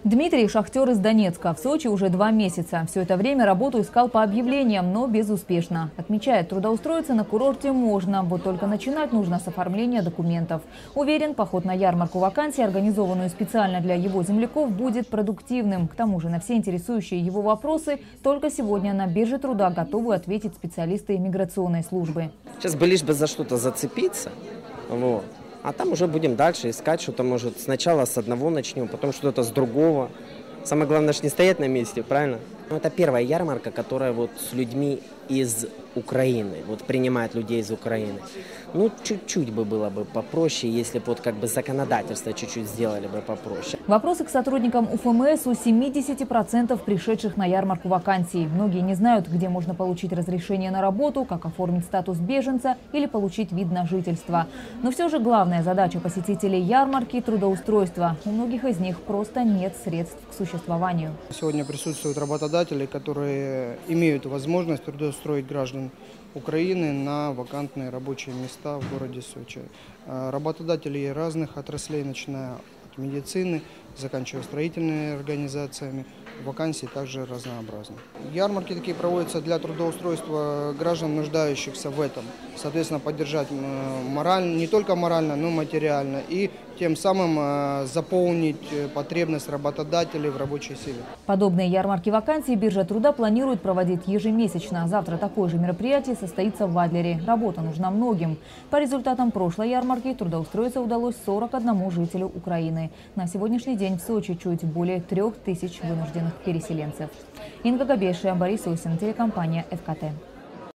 Дмитрий – шахтер из Донецка. В Сочи уже 2 месяца. Все это время работу искал по объявлениям, но безуспешно. Отмечает, трудоустроиться на курорте можно, вот только начинать нужно с оформления документов. Уверен, поход на ярмарку вакансий, организованную специально для его земляков, будет продуктивным. К тому же на все интересующие его вопросы только сегодня на бирже труда готовы ответить специалисты миграционной службы. Сейчас бы лишь бы за что-то зацепиться, вот. А там уже будем дальше искать что-то, может, сначала с одного начнем, потом что-то с другого. Самое главное, что не стоять на месте, правильно? Ну, это первая ярмарка, которая вот с людьми из Украины, вот принимает людей из Украины. Ну, чуть-чуть бы было бы попроще, если бы вот как бы законодательство чуть-чуть сделали бы попроще. Вопросы к сотрудникам УФМС у 70% пришедших на ярмарку вакансий. Многие не знают, где можно получить разрешение на работу, как оформить статус беженца или получить вид на жительство. Но все же главная задача посетителей ярмарки – трудоустройство. У многих из них просто нет средств к существованию. Сегодня присутствуют работодатели, которые имеют возможность трудоустроить граждан Украины на вакантные рабочие места в городе Сочи. Работодатели разных отраслей, начиная от медицины, заканчивая строительными организациями, вакансии также разнообразны. Ярмарки такие проводятся для трудоустройства граждан, нуждающихся в этом. Соответственно, поддержать морально, не только морально, но и материально. И тем самым заполнить потребность работодателей в рабочей силе. Подобные ярмарки вакансий биржа труда планирует проводить ежемесячно. Завтра такое же мероприятие состоится в Адлере. Работа нужна многим. По результатам прошлой ярмарки трудоустроиться удалось 41 жителю Украины. На сегодняшний день в Сочи чуть более 3000 вынужденных переселенцев. Инга Габешия, Борис Усин, телекомпания ФКТ.